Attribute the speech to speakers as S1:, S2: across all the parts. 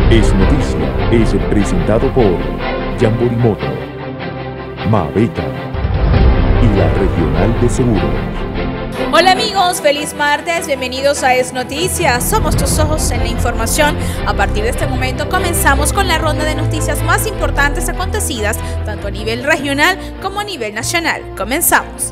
S1: Es Noticia es presentado por Jamborimoto, Mabeca y la Regional de Seguros.
S2: Hola amigos, feliz martes, bienvenidos a Es Noticias, somos tus ojos en la información. A partir de este momento comenzamos con la ronda de noticias más importantes acontecidas, tanto a nivel regional como a nivel nacional. Comenzamos.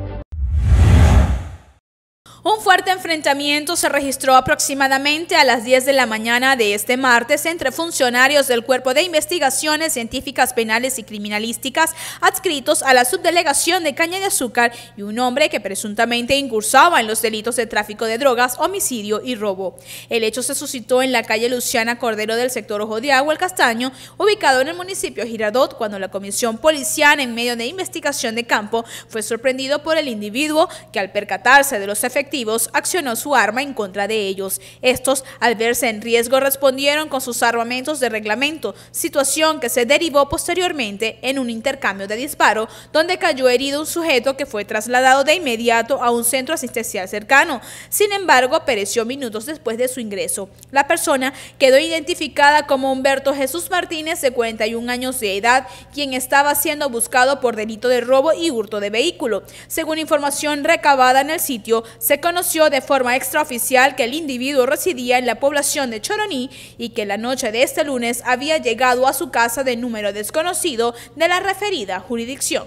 S2: Un fuerte enfrentamiento se registró aproximadamente a las 10 de la mañana de este martes entre funcionarios del Cuerpo de Investigaciones Científicas Penales y Criminalísticas adscritos a la Subdelegación de Caña de Azúcar y un hombre que presuntamente incursaba en los delitos de tráfico de drogas, homicidio y robo. El hecho se suscitó en la calle Luciana Cordero del sector Ojo de Agua, El Castaño, ubicado en el municipio de Girardot, cuando la comisión policial, en medio de investigación de campo, fue sorprendido por el individuo que, al percatarse de los efectivos, accionó su arma en contra de ellos. Estos, al verse en riesgo, respondieron con sus armamentos de reglamento, situación que se derivó posteriormente en un intercambio de disparo, donde cayó herido un sujeto que fue trasladado de inmediato a un centro asistencial cercano. Sin embargo, pereció minutos después de su ingreso. La persona quedó identificada como Humberto Jesús Martínez, de 41 años de edad, quien estaba siendo buscado por delito de robo y hurto de vehículo. Según información recabada en el sitio, se conoció de forma extraoficial que el individuo residía en la población de Choroní y que la noche de este lunes había llegado a su casa de número desconocido de la referida jurisdicción.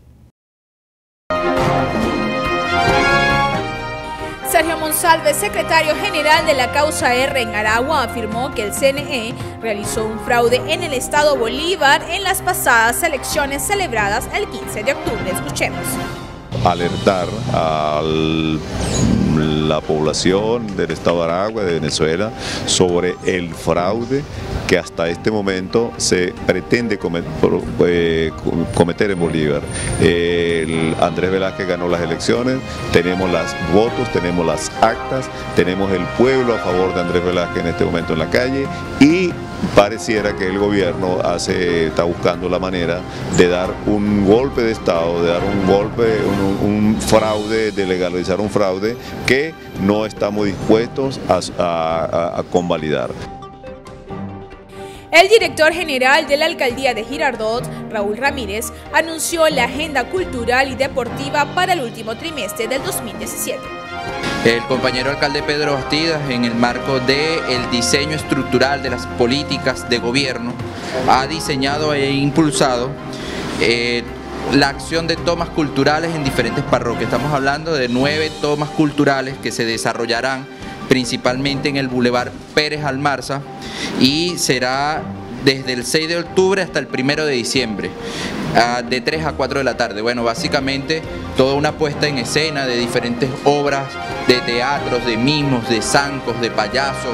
S2: Sergio Monsalve, secretario general de la Causa R en Aragua, afirmó que el CNE realizó un fraude en el estado Bolívar en las pasadas elecciones celebradas el 15 de octubre. Escuchemos.
S3: Alertar a la población del estado de Aragua, de Venezuela, sobre el fraude que hasta este momento se pretende cometer en Bolívar. Andrés Velázquez ganó las elecciones, tenemos los votos, tenemos las actas, tenemos el pueblo a favor de Andrés Velázquez en este momento en la calle y pareciera que el gobierno está buscando la manera de dar un golpe de Estado, de dar un golpe, un fraude, de legalizar un fraude que no estamos dispuestos a convalidar.
S2: El director general de la Alcaldía de Girardot, Raúl Ramírez, anunció la agenda cultural y deportiva para el último trimestre del 2017.
S4: El compañero alcalde Pedro Bastidas, en el marco del diseño estructural de las políticas de gobierno, ha diseñado e impulsado la acción de tomas culturales en diferentes parroquias. Estamos hablando de 9 tomas culturales que se desarrollarán principalmente en el Boulevard Pérez Almarza y será desde el 6 de octubre hasta el 1 de diciembre, de 3 a 4 de la tarde. Bueno, básicamente toda una puesta en escena de diferentes obras de teatros, de mimos, de zancos, de payasos.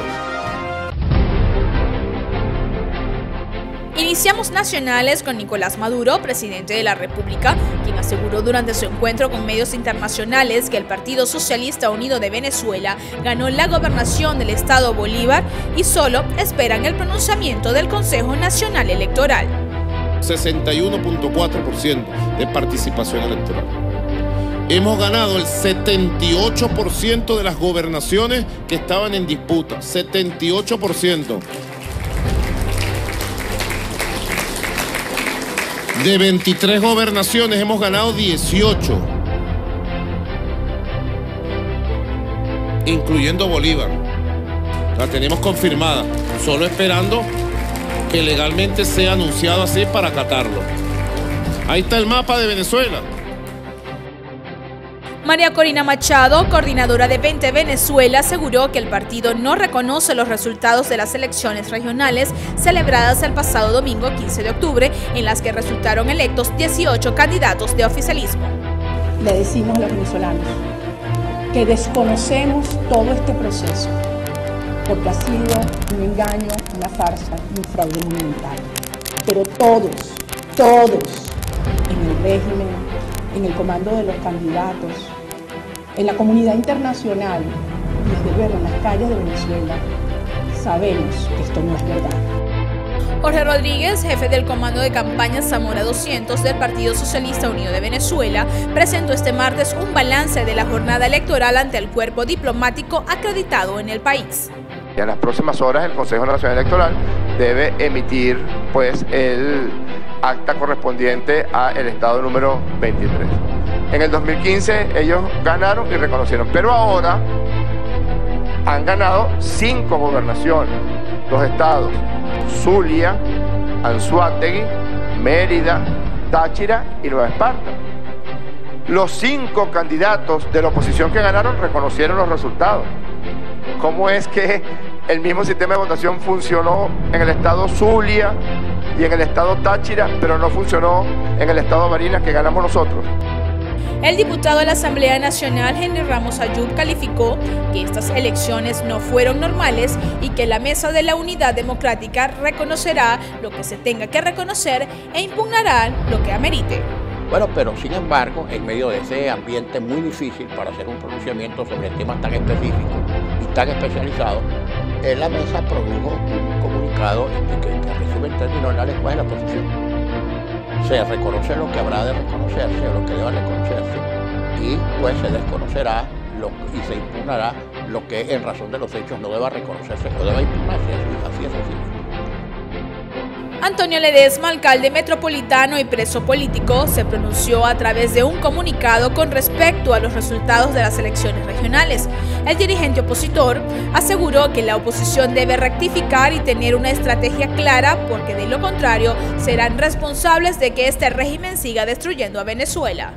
S2: Iniciamos nacionales con Nicolás Maduro, presidente de la República, quien aseguró durante su encuentro con medios internacionales que el Partido Socialista Unido de Venezuela ganó la gobernación del estado Bolívar y solo esperan el pronunciamiento del Consejo Nacional Electoral.
S5: 61.4% de participación electoral. Hemos ganado el 78% de las gobernaciones que estaban en disputa, 78%. De 23 gobernaciones hemos ganado 18, incluyendo Bolívar. La tenemos confirmada, solo esperando que legalmente sea anunciado así para acatarlo. Ahí está el mapa de Venezuela.
S2: María Corina Machado, coordinadora de 20 Venezuela, aseguró que el partido no reconoce los resultados de las elecciones regionales celebradas el pasado domingo 15 de octubre, en las que resultaron electos 18 candidatos de oficialismo.
S6: Le decimos a los venezolanos que desconocemos todo este proceso, porque ha sido un engaño, una farsa, un fraude monumental. Pero todos en el régimen, en el comando de los candidatos, en la comunidad internacional y desde luego en las calles de Venezuela, sabemos que esto no es verdad.
S2: Jorge Rodríguez, jefe del Comando de Campaña Zamora 200 del Partido Socialista Unido de Venezuela, presentó este martes un balance de la jornada electoral ante el cuerpo diplomático acreditado en el país.
S7: En las próximas horas el Consejo Nacional Electoral debe emitir pues el acta correspondiente al estado número 23. En el 2015 ellos ganaron y reconocieron, pero ahora han ganado 5 gobernaciones, los estados Zulia, Anzoátegui, Mérida, Táchira y Nueva Esparta. Los 5 candidatos de la oposición que ganaron reconocieron los resultados. ¿Cómo es que el mismo sistema de votación funcionó en el estado Zulia y en el estado Táchira, pero no funcionó en el estado Barinas, que ganamos nosotros?
S2: El diputado de la Asamblea Nacional, Henry Ramos Ayub, calificó que estas elecciones no fueron normales y que la Mesa de la Unidad Democrática reconocerá lo que se tenga que reconocer e impugnará lo que amerite.
S8: Bueno, pero sin embargo, en medio de ese ambiente muy difícil para hacer un pronunciamiento sobre temas tan específicos y tan especializados, la mesa produjo un comunicado que resume en términos la lenguaje de la oposición. Se reconoce lo que habrá de reconocerse, o lo que deba reconocerse, y pues se desconocerá y se impugnará lo que en razón de los hechos no deba reconocerse o deba impugnarse. Así es sencillo.
S2: Antonio Ledesma, alcalde metropolitano y preso político, se pronunció a través de un comunicado con respecto a los resultados de las elecciones regionales. El dirigente opositor aseguró que la oposición debe rectificar y tener una estrategia clara, porque de lo contrario serán responsables de que este régimen siga destruyendo a Venezuela.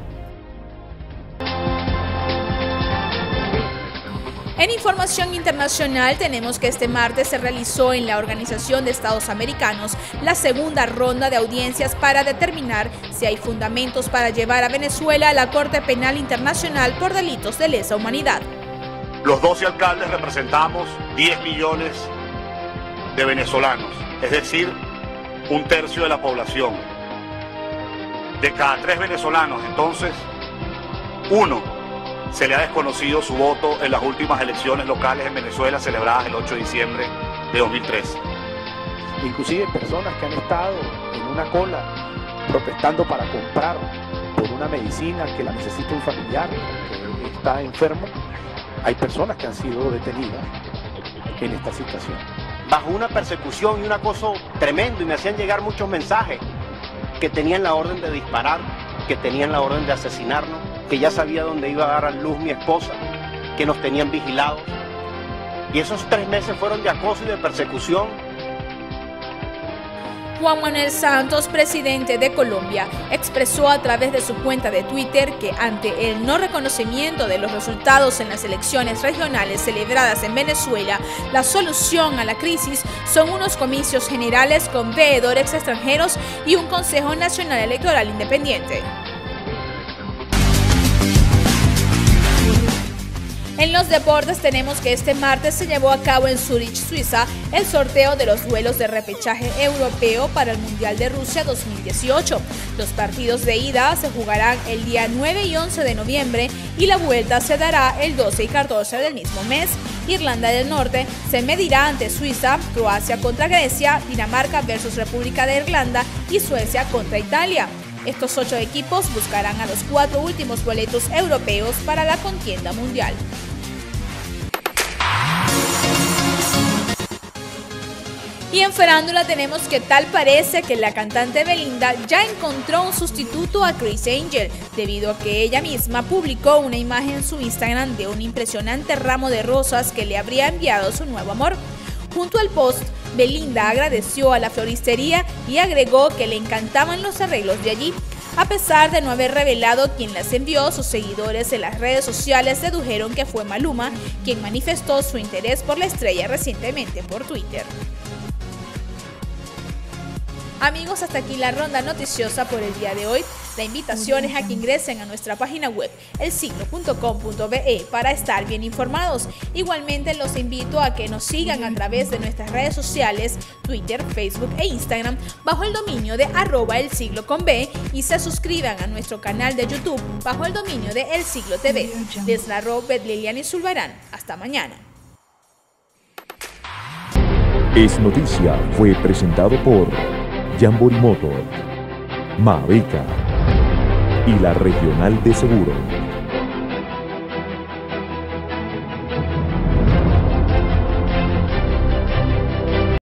S2: En información internacional tenemos que este martes se realizó en la Organización de Estados Americanos la segunda ronda de audiencias para determinar si hay fundamentos para llevar a Venezuela a la Corte Penal Internacional por delitos de lesa humanidad.
S9: Los 12 alcaldes representamos 10 millones de venezolanos, es decir, 1/3 de la población. De cada 3 venezolanos, entonces, 1 se le ha desconocido su voto en las últimas elecciones locales en Venezuela celebradas el 8 de diciembre de 2003.
S10: Inclusive personas que han estado en una cola protestando para comprar por una medicina que la necesita un familiar que está enfermo, hay personas que han sido detenidas en esta situación.
S11: Bajo una persecución y un acoso tremendo, y me hacían llegar muchos mensajes que tenían la orden de disparar, que tenían la orden de asesinarnos, que ya sabía dónde iba a dar a luz mi esposa, que nos tenían vigilados. Y esos 3 meses fueron de acoso y de persecución.
S2: Juan Manuel Santos, presidente de Colombia, expresó a través de su cuenta de Twitter que ante el no reconocimiento de los resultados en las elecciones regionales celebradas en Venezuela, la solución a la crisis son unos comicios generales con veedores extranjeros y un Consejo Nacional Electoral independiente. En los deportes tenemos que este martes se llevó a cabo en Zúrich, Suiza, el sorteo de los duelos de repechaje europeo para el Mundial de Rusia 2018. Los partidos de ida se jugarán el día 9 y 11 de noviembre y la vuelta se dará el 12 y 14 del mismo mes. Irlanda del Norte se medirá ante Suiza, Croacia contra Grecia, Dinamarca versus República de Irlanda y Suecia contra Italia. Estos 8 equipos buscarán a los 4 últimos boletos europeos para la contienda mundial. Y en farándula tenemos que tal parece que la cantante Belinda ya encontró un sustituto a Criss Angel, debido a que ella misma publicó una imagen en su Instagram de un impresionante ramo de rosas que le habría enviado su nuevo amor. Junto al post, Belinda agradeció a la floristería y agregó que le encantaban los arreglos de allí. A pesar de no haber revelado quién las envió, sus seguidores en las redes sociales dedujeron que fue Maluma, quien manifestó su interés por la estrella recientemente por Twitter. Amigos, hasta aquí la ronda noticiosa por el día de hoy. La invitación es a que ingresen a nuestra página web elsiglo.com.be para estar bien informados. Igualmente los invito a que nos sigan a través de nuestras redes sociales, Twitter, Facebook e Instagram bajo el dominio de @elsiglo_b y se suscriban a nuestro canal de YouTube bajo el dominio de El Siglo TV. Les narró Liliana Zulbarán. Hasta mañana.
S1: Es Noticia fue presentado por Jamboree Motor, Mabeca y la Regional de Seguros.